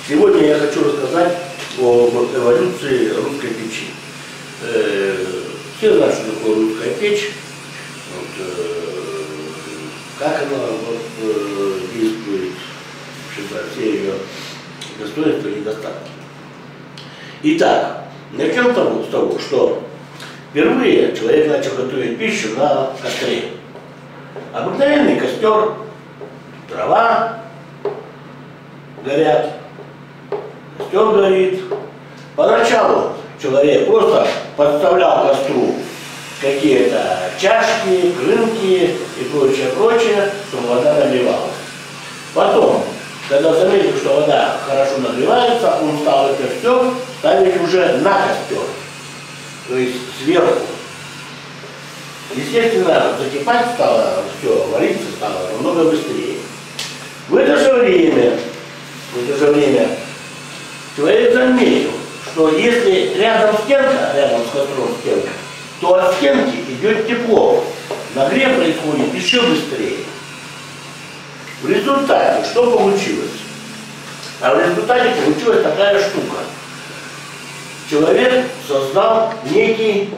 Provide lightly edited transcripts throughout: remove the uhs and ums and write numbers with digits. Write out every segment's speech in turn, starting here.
Сегодня я хочу рассказать об эволюции русской печи. Все знают, что такое русская печь, как она действует, все ее достоинства и недостатки. Итак, начнем с того, что впервые человек начал готовить пищу на костре. Обыкновенный костер, дрова горят, костер горит. Поначалу человек просто подставлял костру какие-то чашки, крынки и прочее, чтобы вода нагревалась. Потом, когда заметил, что вода хорошо нагревается, он стал это все ставить уже на костер, то есть сверху. Естественно, закипать стало все, вариться стало намного быстрее. В это же время человек заметил, что если рядом стенка, рядом с костром стенка, то от стенки идет тепло. Нагрев происходит еще быстрее. В результате что получилось? А в результате получилась такая штука. Человек создал некий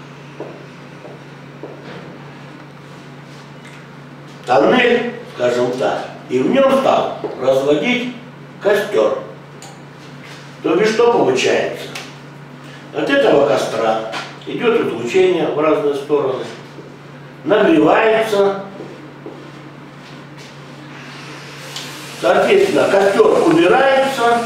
тоннель, скажем так, и в нем стал разводить костер. То бишь что получается? От этого костра идет излучение в разные стороны, нагревается, соответственно, костер убирается,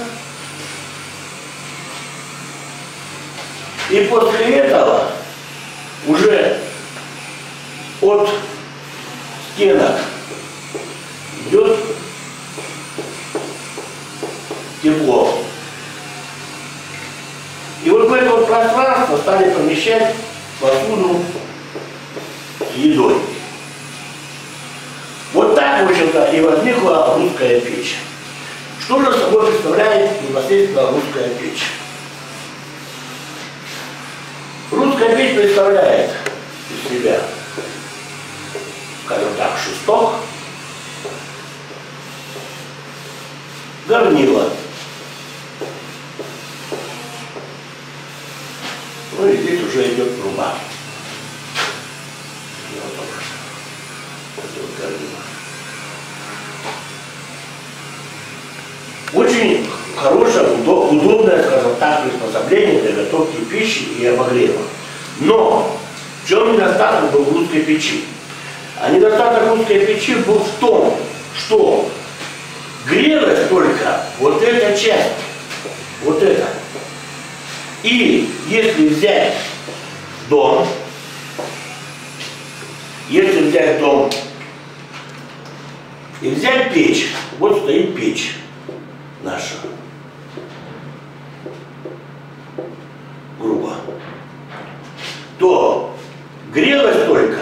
и после этого уже от стенок идет тепло. И вот в это вот пространство стали помещать посуду с едой. Вот так, в общем-то, и возникла русская печь. Что же собой представляет непосредственно русская печь? Русская печь представляет из себя, скажем так, шесток, горнило. Ну и здесь уже идет труба. Очень хорошее, удобное, скажем так, приспособление для готовки пищи и обогрева. Но в чем недостаток был в русской печи? А недостаток русской печи был в том, что грелась только вот эта часть, вот эта. И если взять дом, и взять печь, вот стоит печь наша, грубо, то грелась только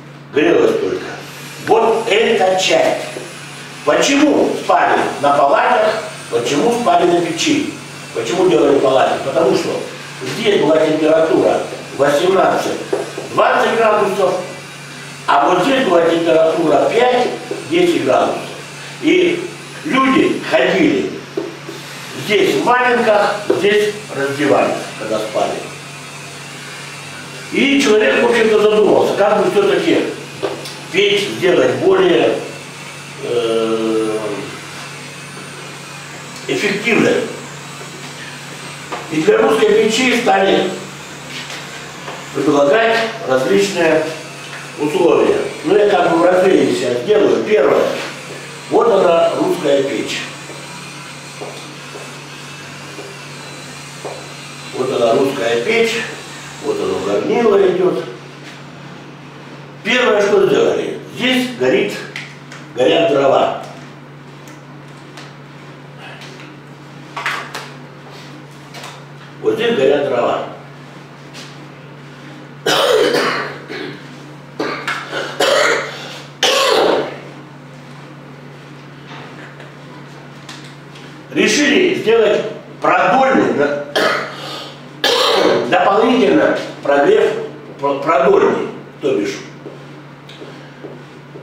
вот эта часть. Почему спали на палатах, почему спали на печи? Почему делали палаты? Потому что здесь была температура 18-20 градусов, а вот здесь была температура 5-10 градусов. И люди ходили здесь в валенках, здесь раздевались, когда спали. И человек, в общем-то, задумался, как бы все-таки печь сделать более эффективной. И для русской печи стали предлагать различные условия. Ну, я как бы в разрезе сейчас делаю. Первое. Вот она, русская печь. Вот она, русская печь. Вот оно, горнило идет. Первое, что сделали. Здесь горят дрова. Вот здесь горят дрова. Решили сделать продольный, дополнительно прогрев продольный, то бишь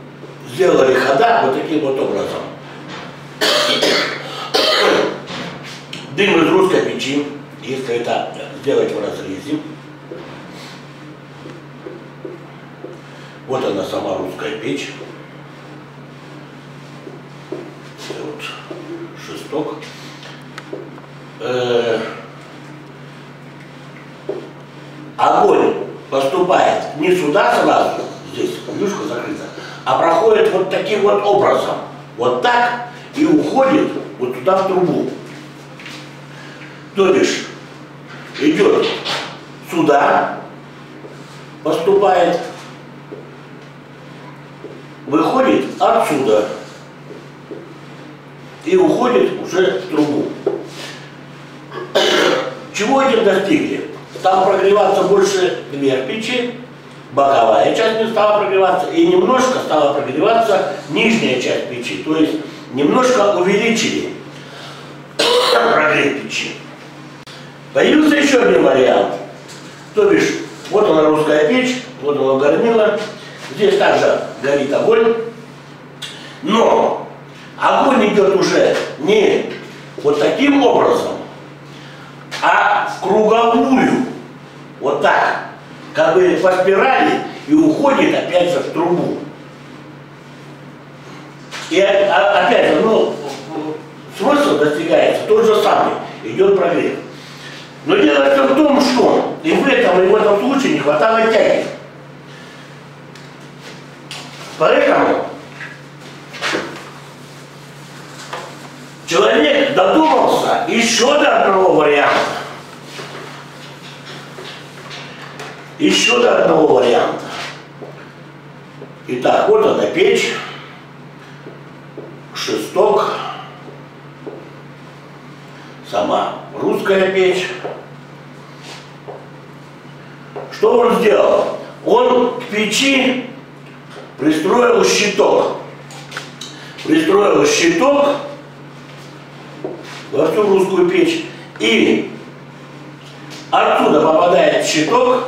сделали хода вот таким вот образом. дым из русской печи, если это сделать в разрезе. Вот она сама русская печь. Вот шесток. Огонь поступает не сюда сразу, здесь клюшка закрыта, а проходит вот таким вот образом. Вот так и уходит вот туда в трубу. То бишь идет сюда, поступает, выходит отсюда и уходит уже в трубу. Чего этим достигли? Стал прогреваться больше верх печи, боковая часть не стала прогреваться, и немножко стала прогреваться нижняя часть печи. То есть немножко увеличили прогрев печи. Появился еще один вариант. То бишь, вот она русская печь, вот она горнила. Здесь также горит огонь. Но огонь идет уже не вот таким образом, а в круговую. Вот так. Как бы по спирали и уходит опять же в трубу. И опять же, ну, смысл достигается тот же самый. Идет прогрев. Но дело все в том, что и в этом случае не хватало тяги. Поэтому человек додумался еще до одного варианта. Еще до одного варианта. Итак, вот она печь, шесток, сама русская печь. Что он сделал? Он к печи пристроил щиток. Пристроил щиток во всю русскую печь. И оттуда попадает щиток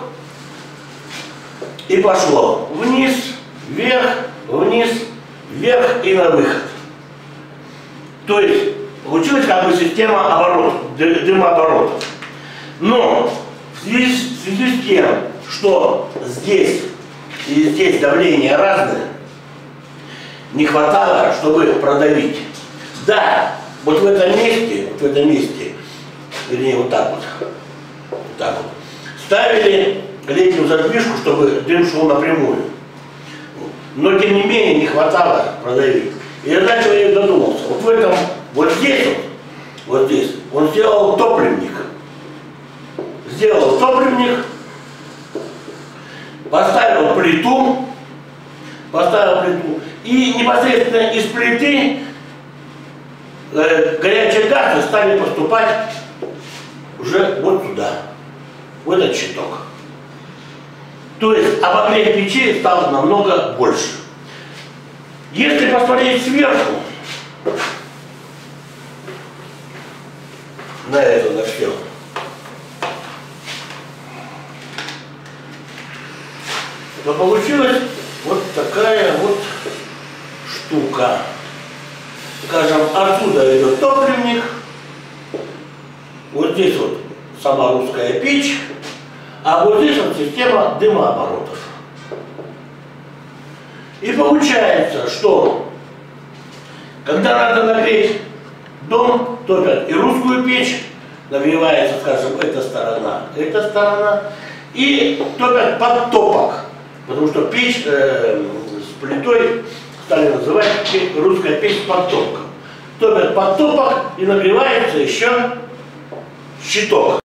и пошло вниз, вверх, вниз, вверх и на выход. То есть получилась как бы система оборотов, дымооборотов. Но в связи с тем, что здесь и здесь давление разное, не хватало, чтобы продавить. Да, вот в этом месте, вернее вот так вот, ставили летнюю задвижку, чтобы дым шел напрямую. Но тем не менее не хватало продавить. И тогда человек додумался. Вот в этом, вот здесь он сделал топливник. Сделал топливник, поставил плиту, и непосредственно из плиты горячие газы стали поступать уже вот туда, в этот щиток. То есть обогрев печи стал намного больше. Если посмотреть сверху на это, на все, то получилась вот такая вот штука. Скажем, отсюда идет топливник, вот здесь вот сама русская печь, а вот здесь вот система дымооборотов. И получается, что когда надо нагреть дом, топят и русскую печь, нагревается, скажем, эта сторона, и топят подтопок, потому что печь с плитой стали называть русская печь с подтопком. Топят подтопок и нагревается еще щиток.